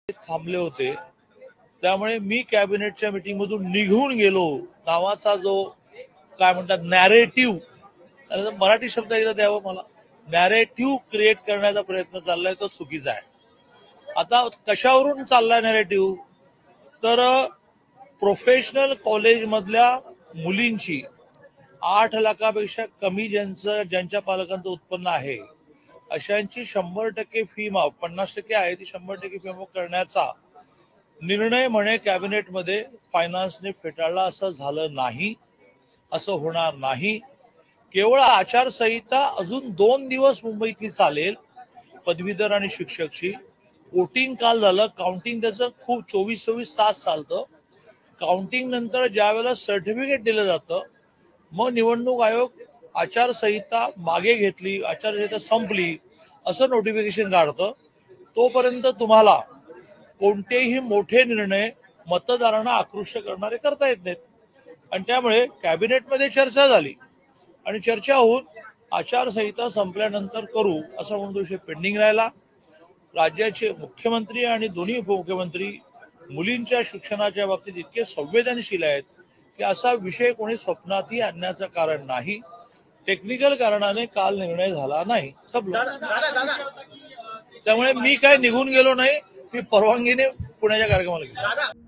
थांबले होते, त्यामुळे मी कॅबिनेटच्या मीटिंग मधून निघून गेलो नावाचा जो काय म्हणतात नॅरेटिव्ह, मराठी शब्द एकदा द्यावं मला, नॅरेटिव्ह क्रिएट करण्याचा प्रयत्न चाललाय तो चुकीचा आहे. आता कशावरून चाललाय नॅरेटिव्ह, तर प्रोफेशनल कॉलेज मधल्या मुलींची 8 लाखापेक्षा कमी ज्यांच्या पालकांचं उत्पन्न आहे अशांची 100% फी माफ, 50% आहे ती 100% फी माफ करण्याचा निर्णय म्हणे कॅबिनेटमध्ये फायनान्सने फेटाळला. असं झालं नाही, असं होणार नाही. केवळ आचारसंहिता अजून 2 दिवस मुंबईतली चालेल पदवीधर आणि शिक्षकची. वोटिंग काल झालं, काउंटिंग त्याचं खूप 24-24 तास चालतं. काउंटिंग नंतर ज्या वेळेला सर्टिफिकेट दिलं जातं मग निवडणूक आयोग आचारसंहिता मागे घेतली, आचारसंहिता संपली असं नोटिफिकेशन काढतं. तोपर्यंत तुम्हाला कोणतेही मोठे निर्णय मतदारांना आकृष्ट करणारे करता येत नाहीत. आणि त्यामुळे कॅबिनेटमध्ये चर्चा झाली आणि चर्चा होऊन आचारसंहिता संपल्यानंतर करू असं म्हणून विषय पेंडिंग राहिला. राज्याचे मुख्यमंत्री आणि दोन्ही उपमुख्यमंत्री मुलींच्या शिक्षणाच्या बाबतीत इतके संवेदनशील आहेत की असा विषय कोणी स्वप्नातही आणण्याचं कारण नाही. टेक्निकल कारणाने काल निर्णय झाला नाही. त्यामुळे मी काय निघून गेलो नाही, मी परवानगीने पुण्याच्या कार्यक्रमाला गेलो.